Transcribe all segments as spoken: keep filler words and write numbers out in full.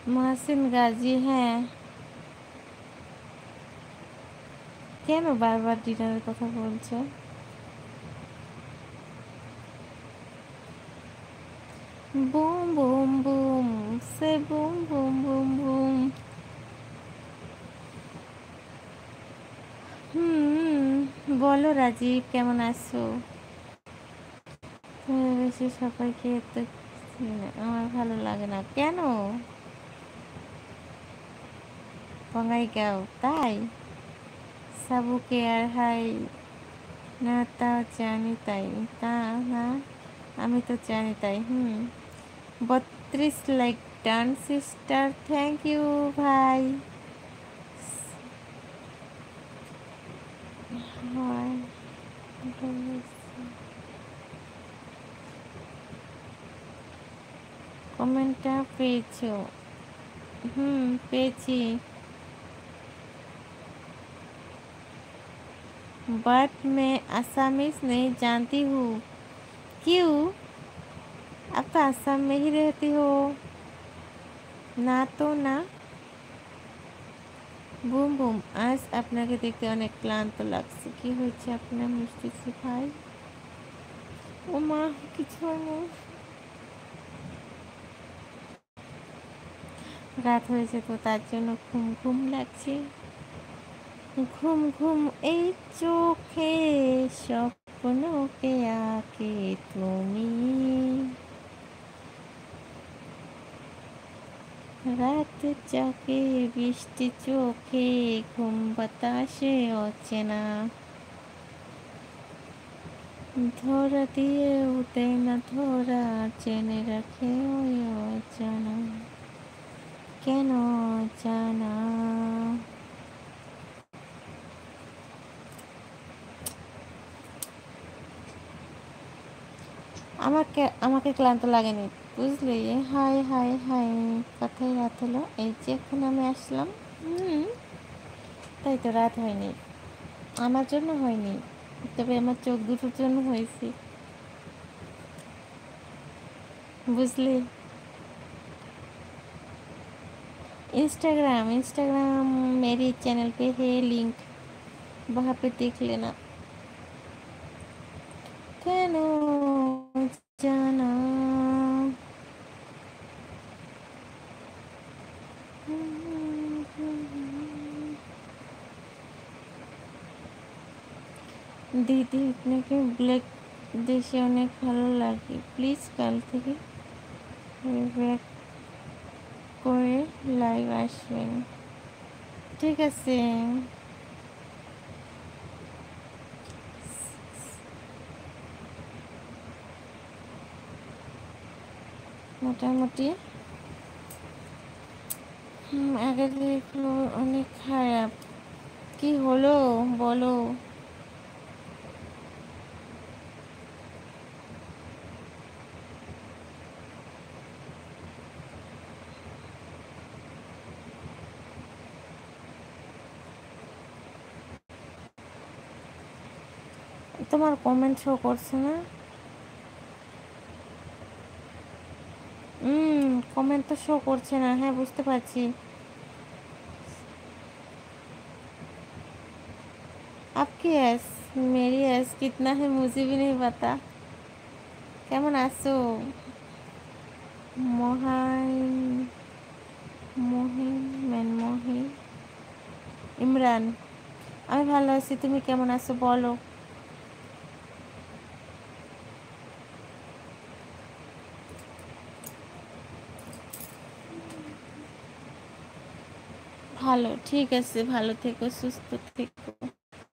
মহসিন গাজী, হ্যাঁ। কেন বারবার ডিনারের কথা বলছো? বুম বুম বুম, সে বুম বুম বুম বুম। হুম, বলো রাজীব, কেমন আছো? তুমি বেশি সবাইকে তো চিনি, আমার ভালো লাগে না কেন? বঙ্গাইগাঁও, তাই? সাবুকে আর হাই না, তা জানি তাই। তা না, আমি তো জানি তাই। হুম, বত্রিশ like done sister, thank you ভাই। হয়, কমেন্টটা পেয়েছো? হুম, পেয়েছি। बट मैं असमीज नहीं जानती हूँ। क्यों? अब तो असम में ही रहती हो ना, तो ना। বুম বুম, আজ আপনাকে দেখতে অনেক ক্লান্ত লাগছে, কি হয়েছে আপনার মিষ্টি ভাই? ও মা, কিছু নেই, রাত হয়েছে তো তার জন্য ঘুম ঘুম লাগছে। ঘুম ঘুম এই চোখে স্বপ্নকে আঁকে তুমি, রাত জাগে বৃষ্টি চোখে, ঘুম বাতাসে অচেনা, ধরা দিয়ে উঠে না ধরা, জেনে রাখে ওই অজানা। কেন জানা? আমাকে আমাকে ক্লান্ত লাগেনি, বুঝলি? হাই হাই হাই, কথাই রাত হলো, এই যে এখন আমি আসলাম। হুম, তাই তো রাত হয়নি, আমার জন্য হয়নি, তবে আমার চোখ দুটোর জন্য হয়েছে, বুঝলি? इंस्टाग्राम इंस्टाग्राम मेरी चैनल पे है लिंक, वहाँ पे देख लेना। কেন জানা? দিদি, আপনাকে ব্ল্যাক দেশে অনেক ভালো লাগে, প্লিজ কাল থেকে ব্যাক করে লাইভ আসবেন। ঠিক আছে, মোটামুটি আগে দেখলো অনেক খারাপ। কি হলো বলো? তোমার কমেন্ট শো করছে না? হুম, কমেন্ট তো শো করছে না, হ্যাঁ বুঝতে পারছি। आपकी ऐस मेरी ऐस कितना है मुझे भी नहीं पता। কেমন আছো মহাইন, মহিন মনমোহী ইমরান? আমি ভালো আছি, তুমি কেমন আছো বলো? ভালো, ঠিক আছে, ভালো থেকো, সুস্থ থেকো।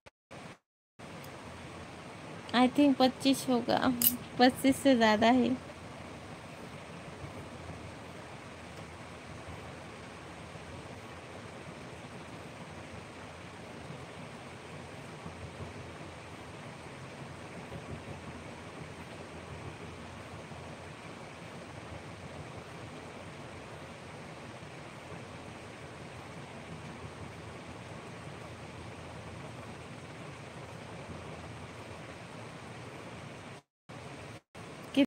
आई थिंक पच्चीस होगा, पच्चीस से ज़्यादा है।